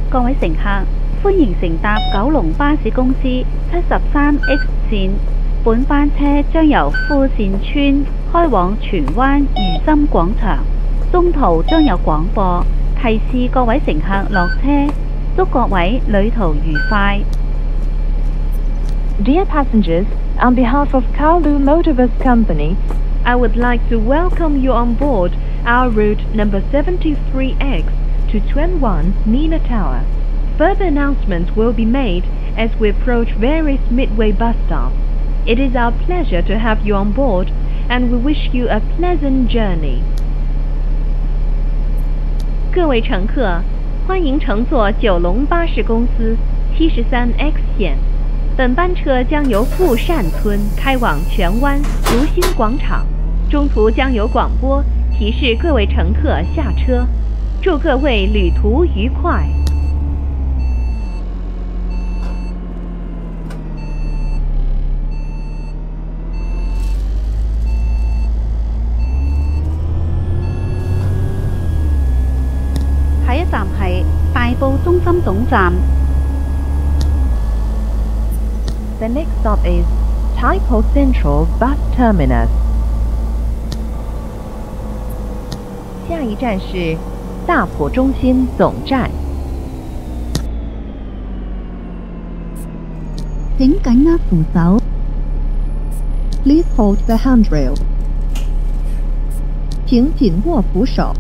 各位乘客，歡迎乘搭九龍巴士公司73X 線。本班車將由富善村開往荃灣如心廣場，中途將有廣播提示各位乘客落車，祝各位旅途愉快。 Dear passengers, on behalf of Kowloon Motorbus Company, I would like to welcome you on board our route number 73X to 21 Nina Tower. Further announcements will be made as we approach various midway bus stops. It is our pleasure to have you on board, and we wish you a pleasant journey. 各位乘客，欢迎乘坐九龙巴士公司73X 线。本班车将由富善村开往荃湾如心广场，中途将有广播提示各位乘客下车。祝各位旅途愉快。下一站係大埔中心總站。 The next stop is Taipei Central Bus Terminus. 下一站是大埔中心总站。 請緊握扶手。Please hold the handrail. 請緊握扶手。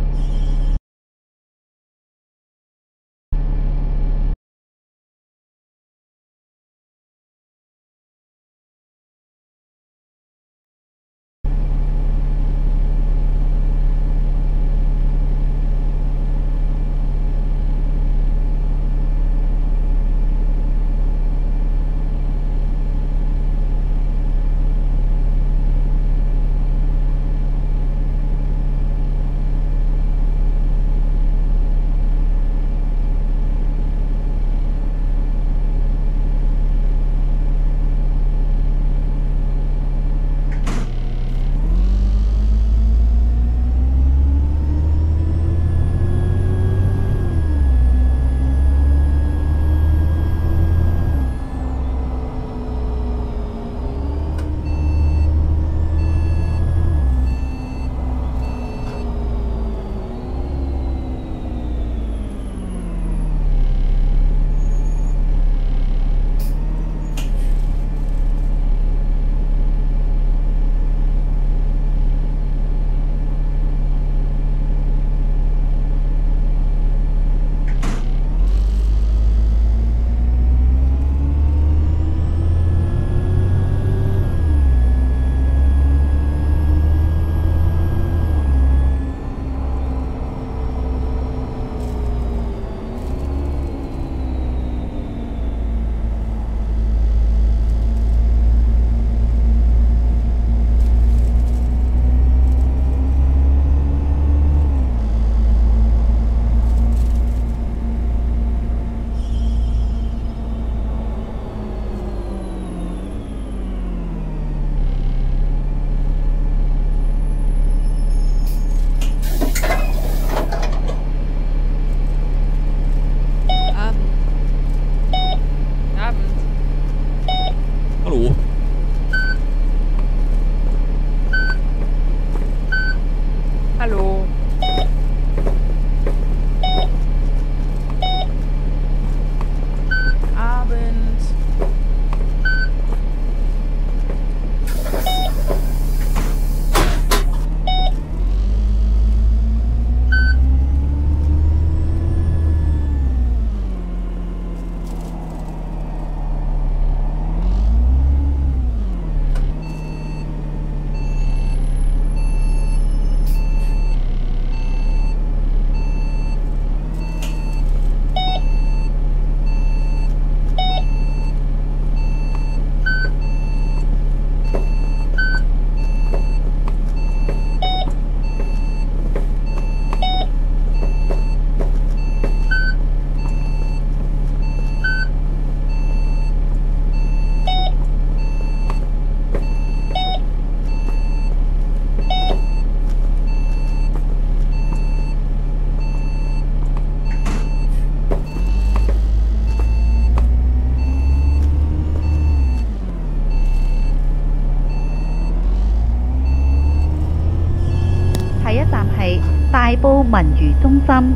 大埔文娛中心。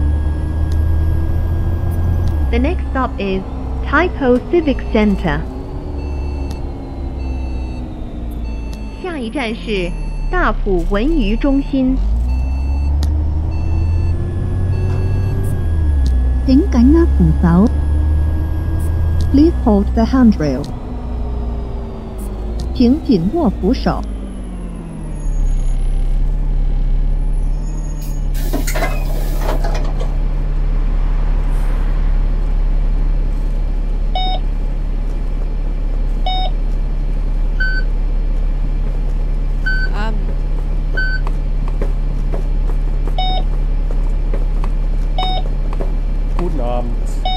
The next stop is Taipo Civic Center. 下一站是大埔文娱中心。 請緊握扶手。Please hold the handrail. 請緊握扶手。 Guten Abend.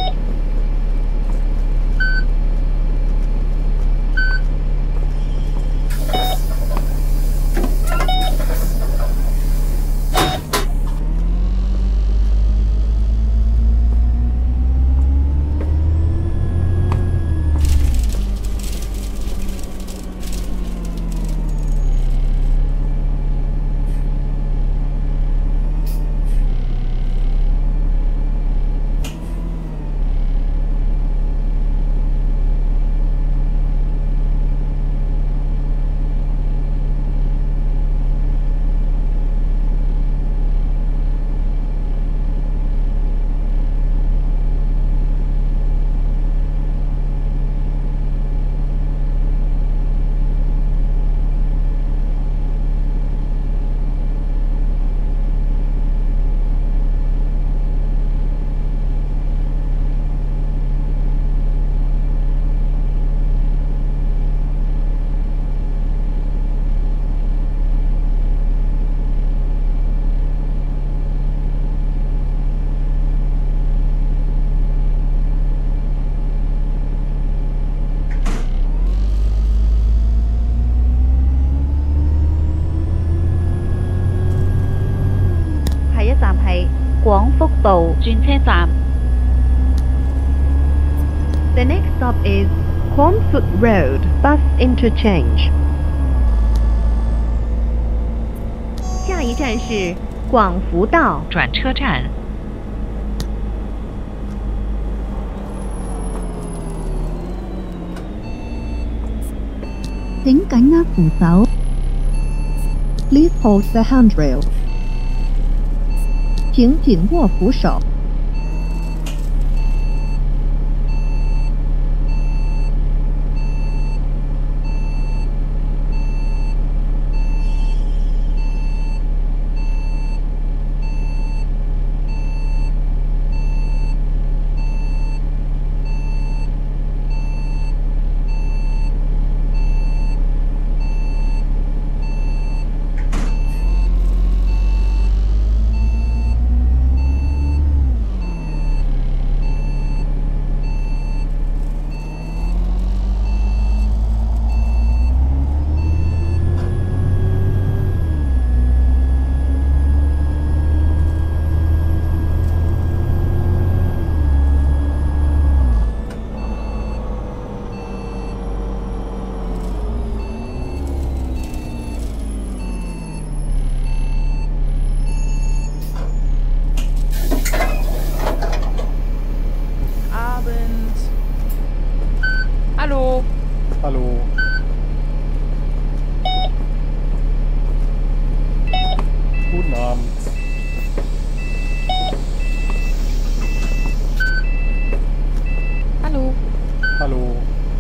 The next stop is Quanfoot Road Bus Interchange. 下一站是广福道转车站。 請緊握扶手。Please hold the handrail. 請緊握扶手。 Hallo. Guten Abend. Hallo. Hallo.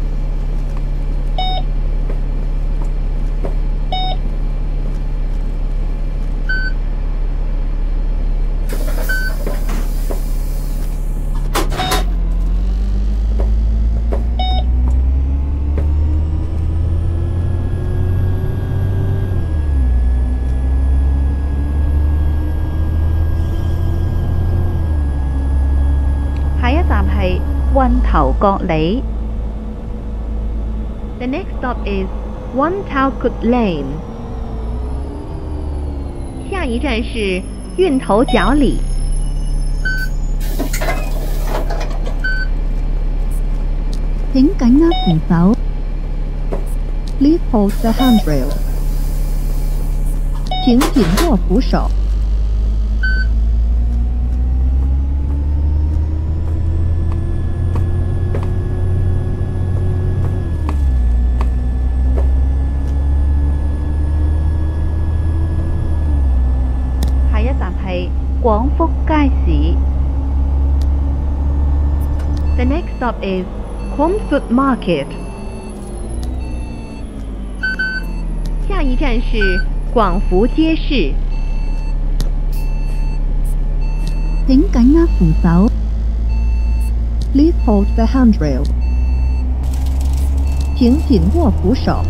The next stop is One Talcott Lane. 下一站是运头角里。 請緊握扶手。Please hold the handrail. 請緊握扶手。 廣福街市。 The next stop is Quang Food Market. 下一站是廣福街市。 請緊握扶手。Please hold the handrail. 請緊握扶手。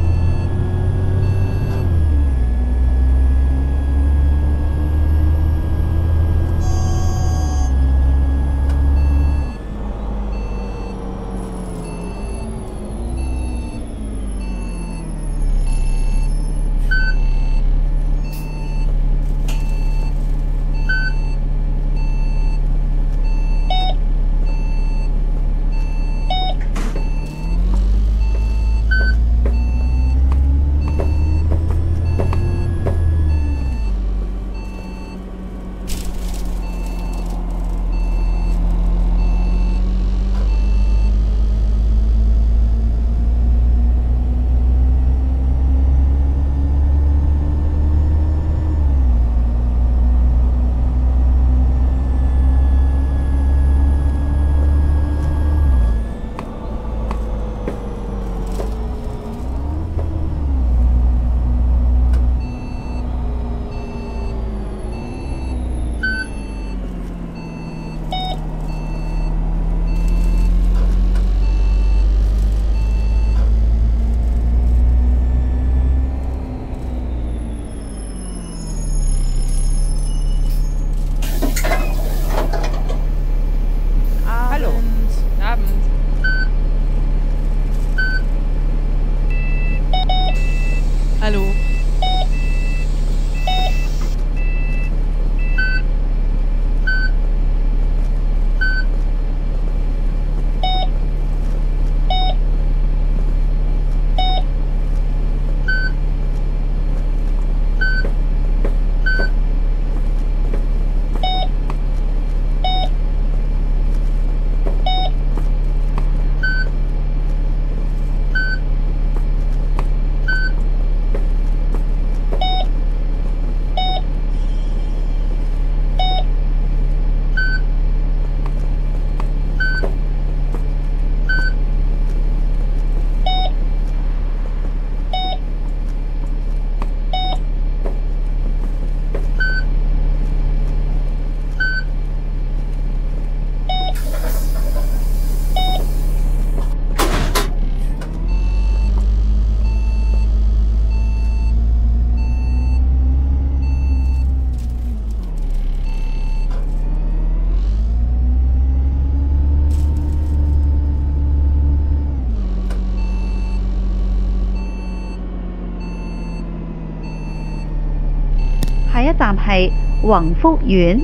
下一站係宏福苑。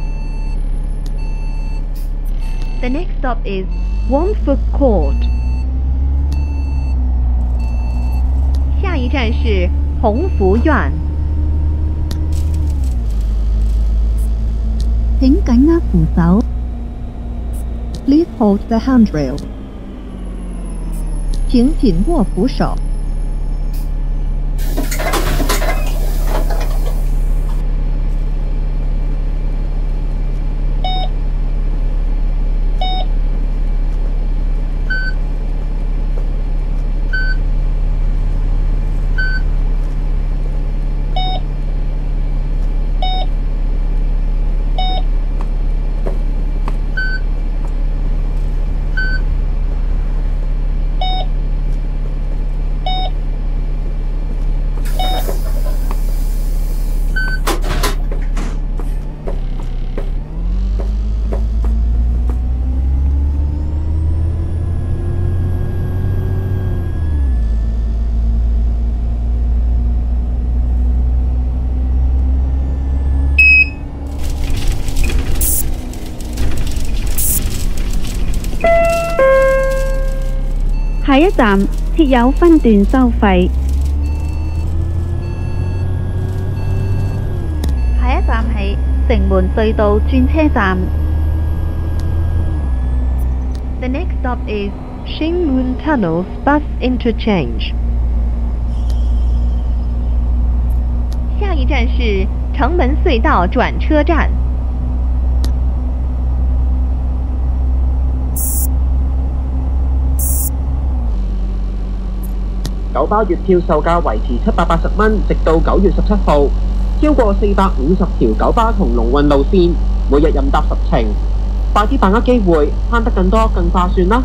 The next stop is Wangfuk Court. 下一站是鸿福苑。 請緊握扶手。Please hold the handrail. 請緊握扶手。 下一站設有分段收費。下一站係城門隧道轉車站。 The next stop is Xingmun Tunnels Bus Interchange. 下一站是城门隧道转车站。 九巴月票售價維持780蚊，直到9月17號。超過450條九巴同龍運路線，每日任搭10程。快啲把握機會，慳得更多更划算啦！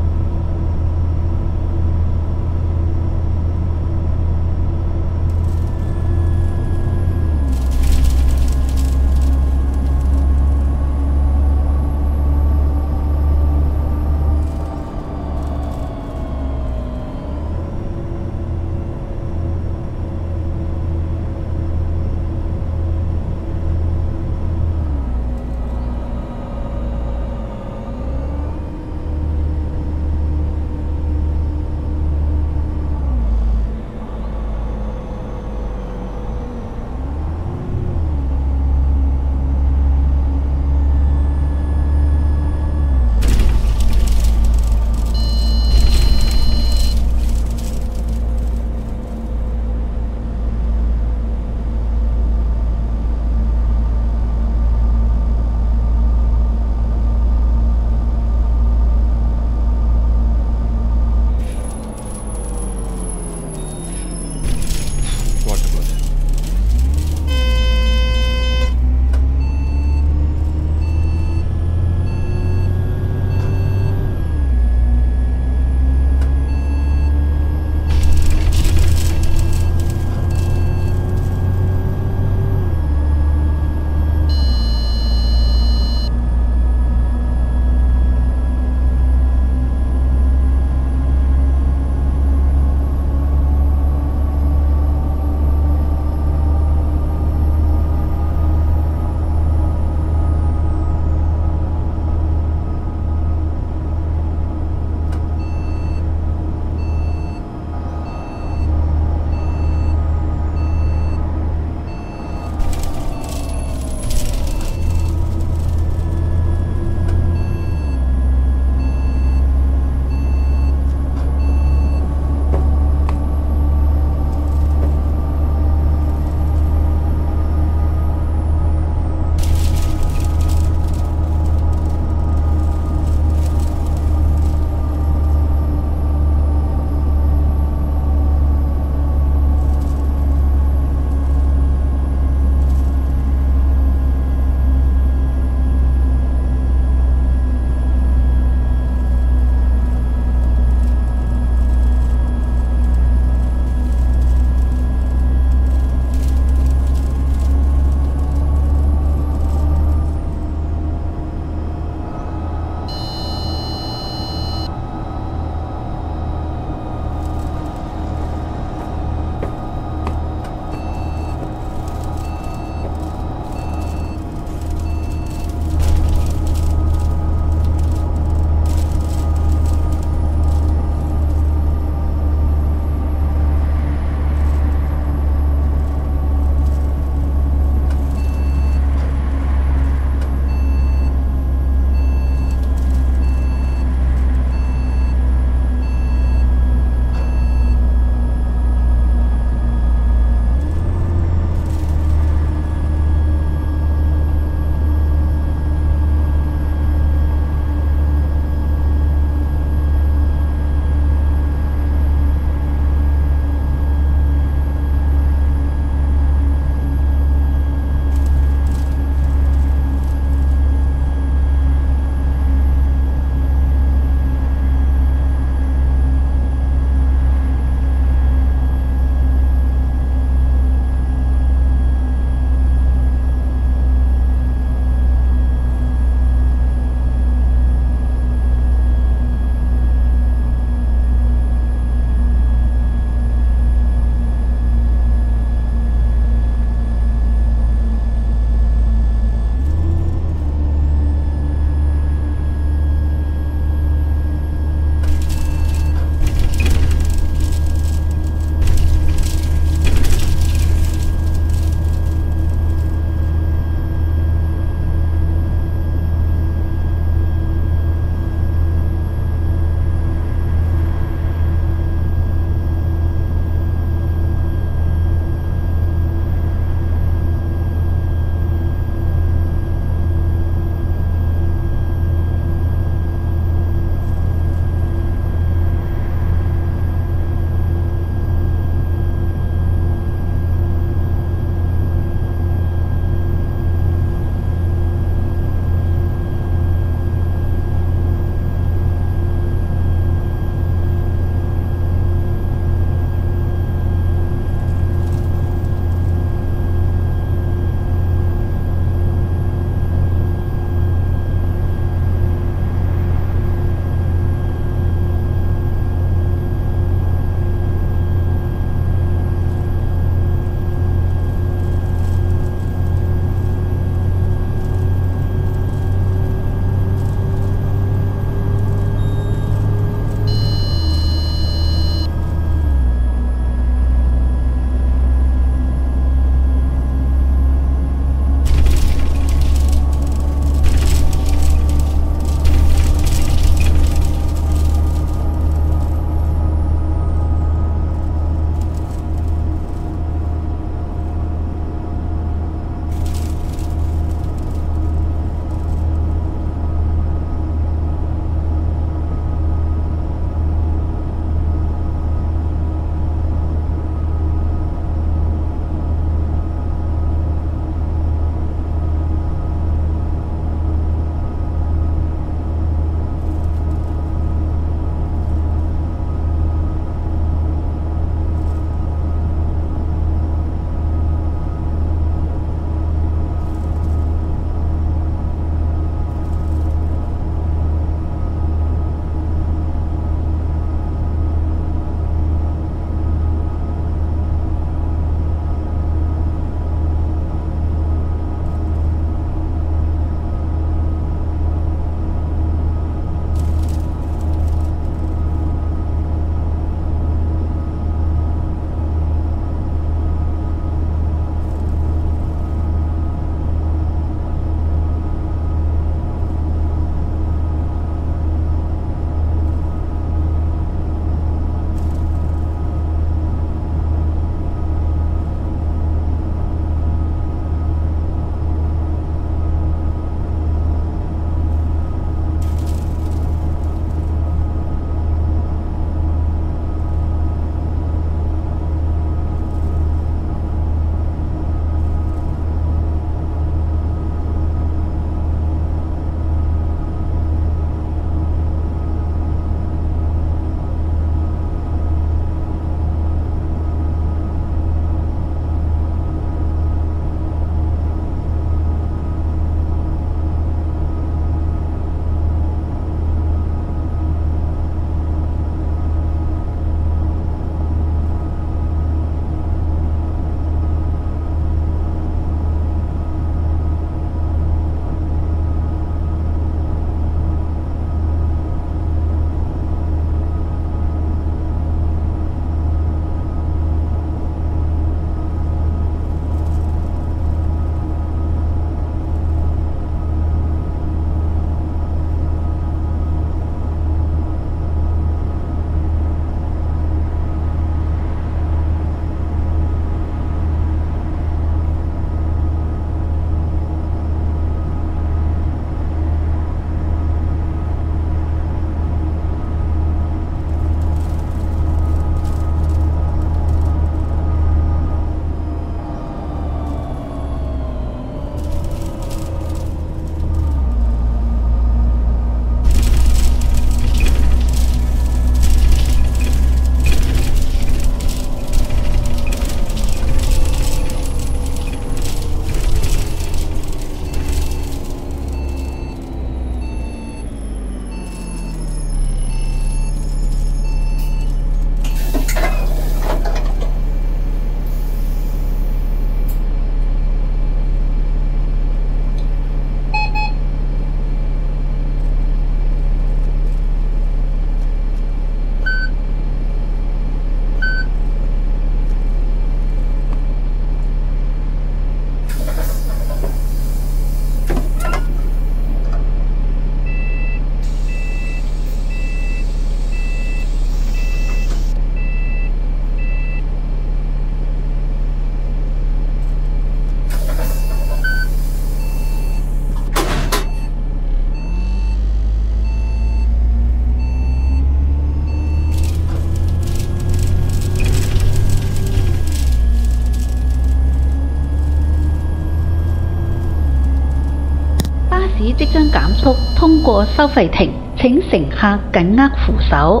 士即將減速，通過收費亭，請乘客緊握扶手。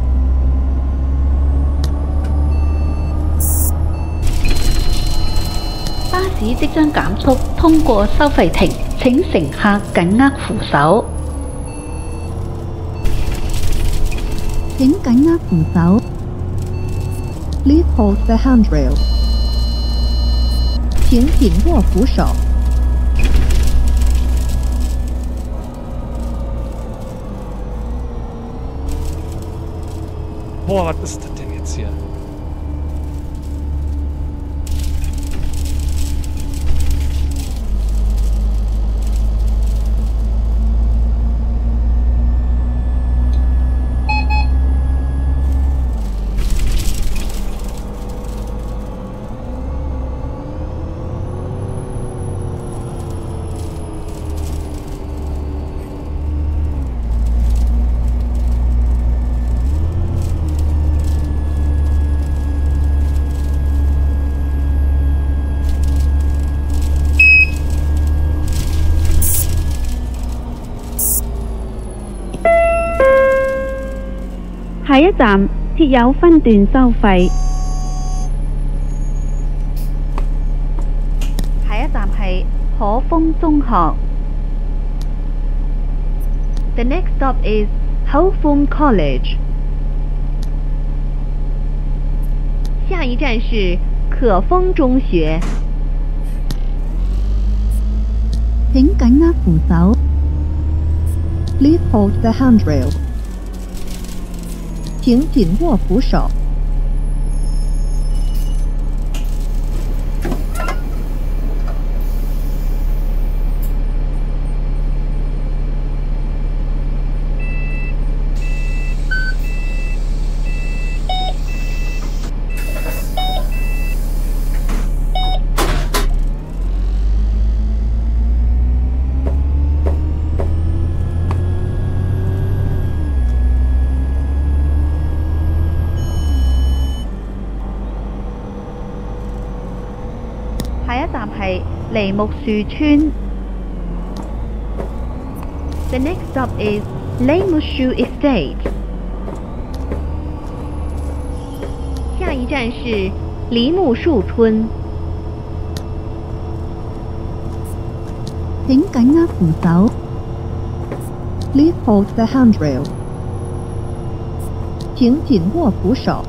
巴士即將減速，通過收費亭，請乘客緊握扶手。 請緊握扶手。Please hold the handrail. 請緊握扶手。 Boah, was ist das denn jetzt hier? 下一站設有分段收費。 下一站係可豐中學。 The next stop is Ho Fung College. 下一站是可丰中學。 請緊握扶手。Please hold the handrail. 請緊握扶手。 下一站係梨木樹村。 The next stop is Leimushu Estate. 下一站是梨木樹村。 請緊握扶手。Please hold the handrail. 請緊握扶手。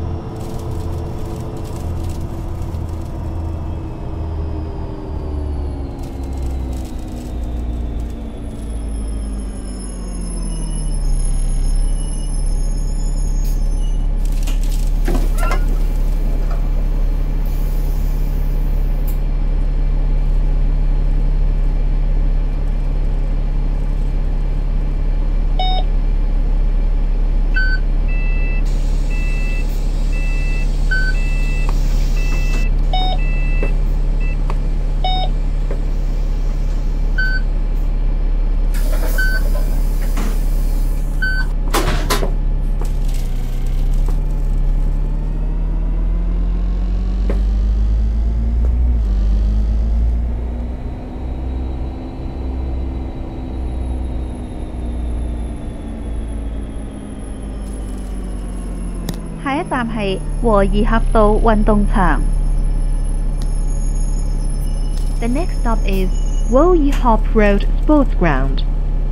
下一站係和宜合道運動場。 The next stop is Woyi Hop Road Sports Ground.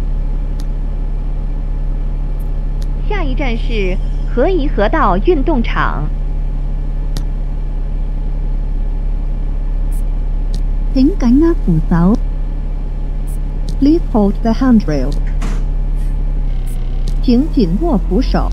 下一站是和宜合道运动场。 請緊握扶手。Please hold the handrail. 請緊握扶手。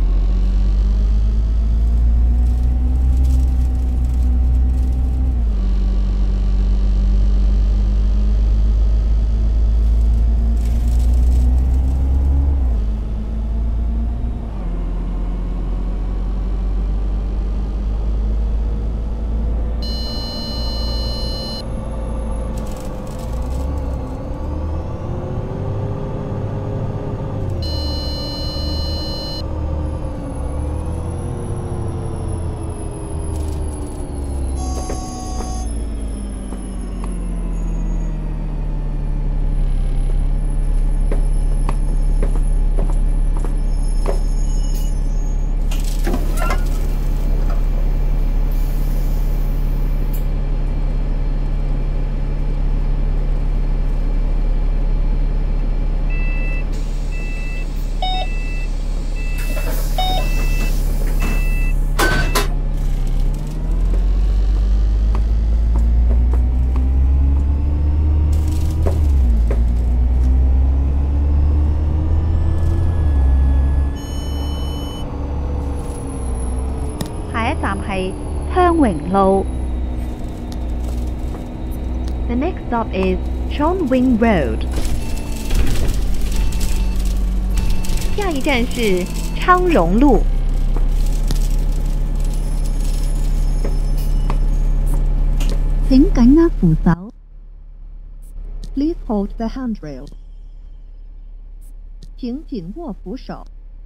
榮路。 The next stop is Chongwing Road. 下一站是昌荣路。 請緊握扶手。Please hold the handrail. 請緊握扶手。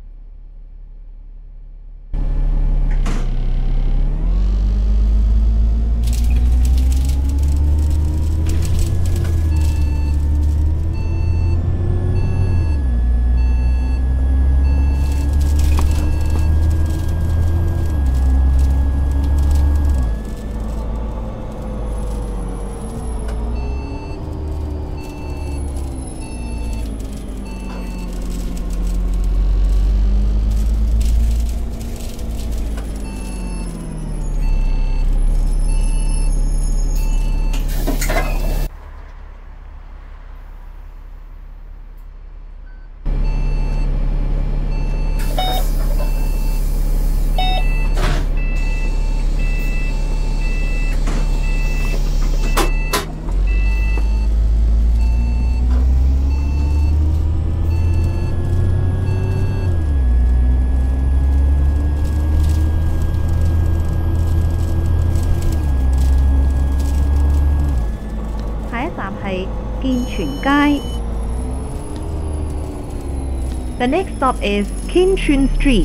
建全街。 The next stop is Kinchun Street.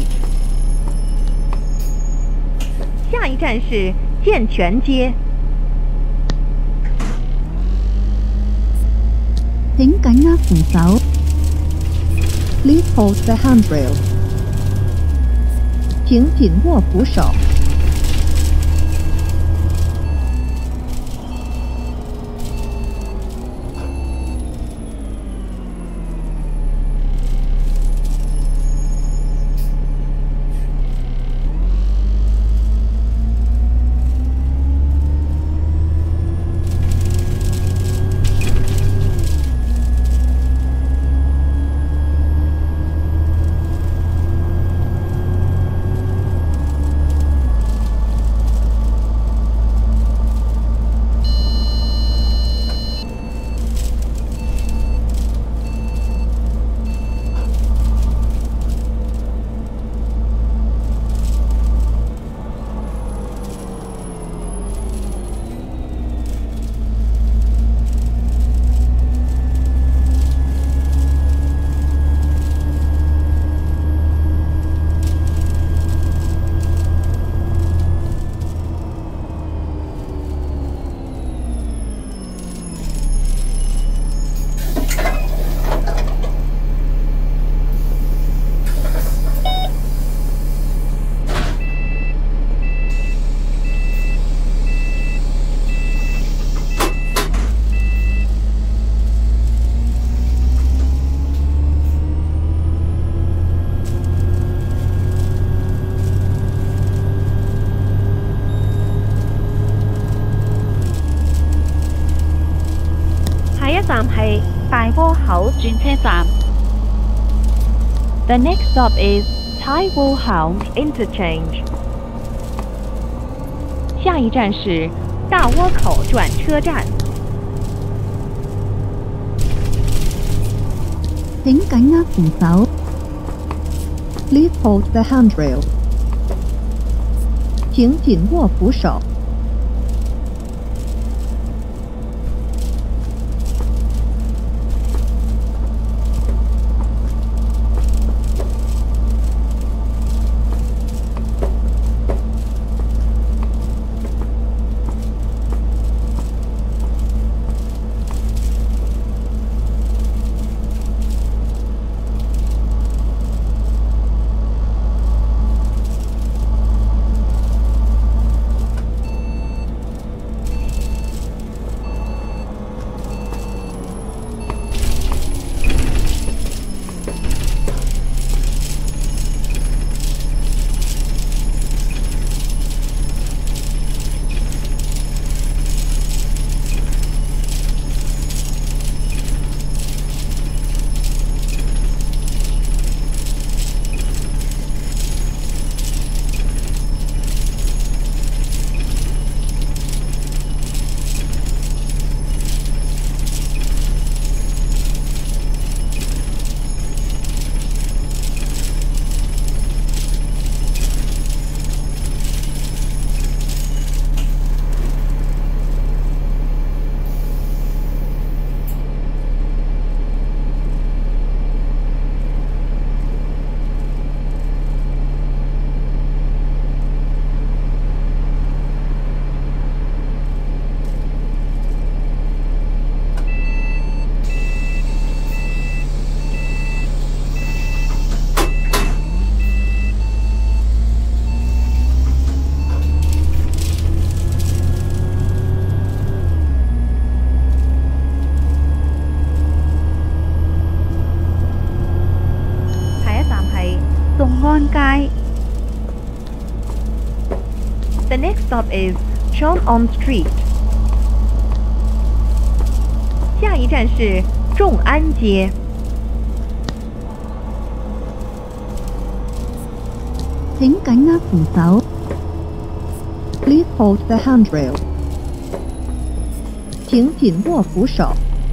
下一站是健全街。 請緊握扶手。Please hold the handrail. 請緊握扶手。 站係大窩口轉車站。The next stop is Tai Wo Hao Interchange. 下一站是大窝口转车站。 請緊握扶手。Please hold the handrail. 請緊握扶手。 安街。 The next stop is Chong On Street. 下一站是众安街。 請緊握扶手。Please hold the handrail. 請緊握扶手。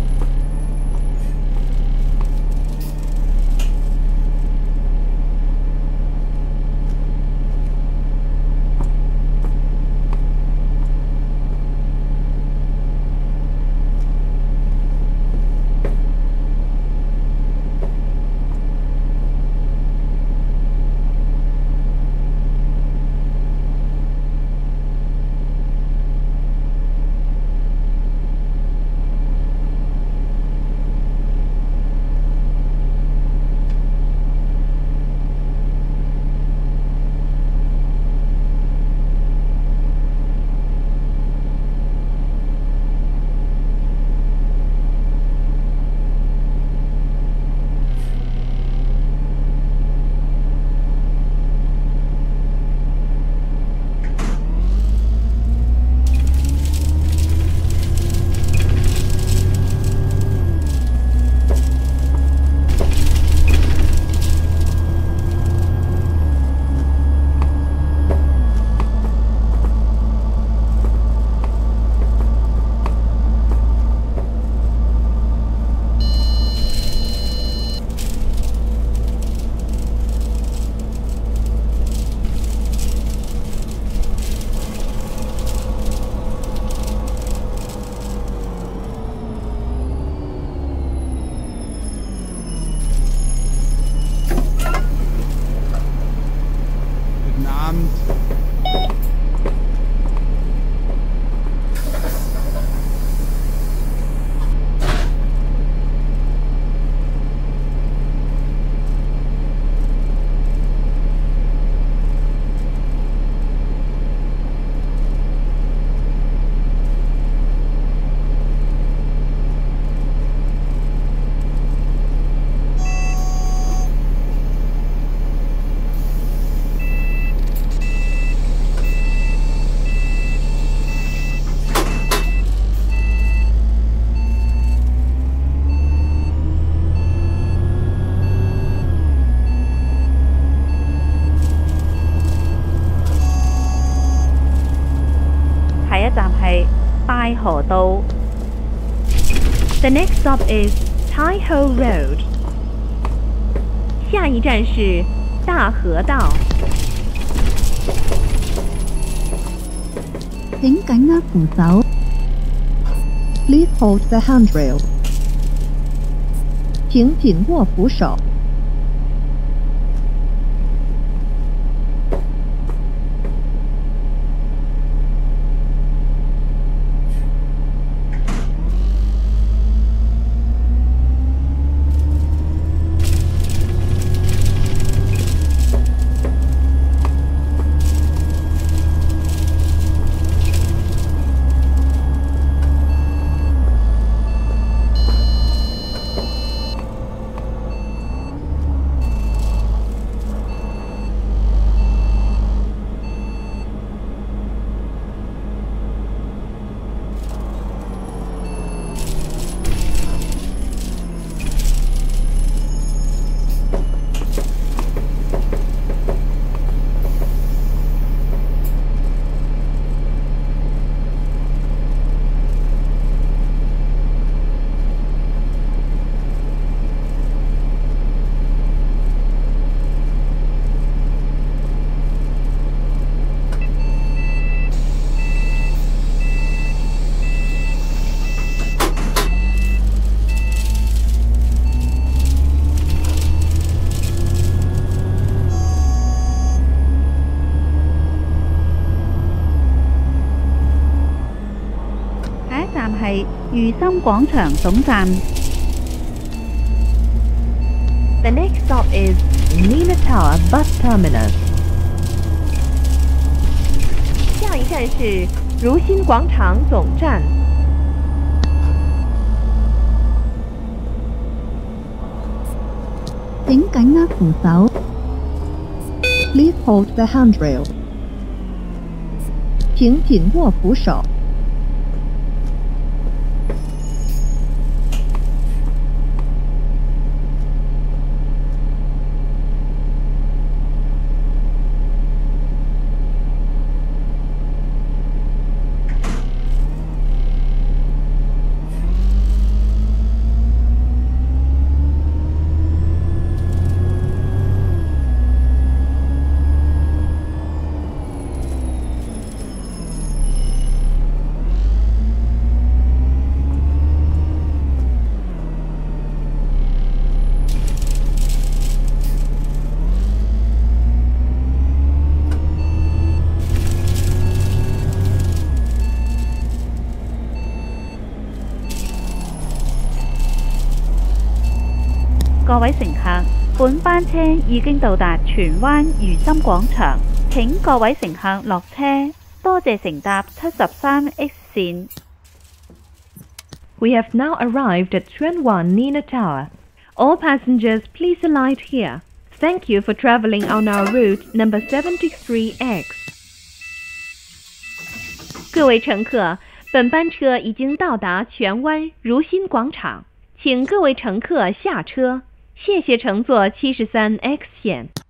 太河道。The next stop is Tai Ho Road. 下一站是大河道。 請緊握扶手。Please hold the handrail. 請緊握扶手。 係如心廣場總站。 The next stop is Nina Tower Bus Terminus. 下一站是如心广场总站。 請緊握扶手。 hold the handrail. 请紧握扶手。 各位乘客，本班車已經到達荃灣如心廣場，請各位乘客落車。多謝乘搭73X 線。 We have now arrived at Chuan Wan Nina Tower. All passengers, please alight here. Thank you for traveling on our route number 73X. 各位乘客，本班车已经到达荃湾如心广场，请各位乘客下车。谢谢乘坐73X 线。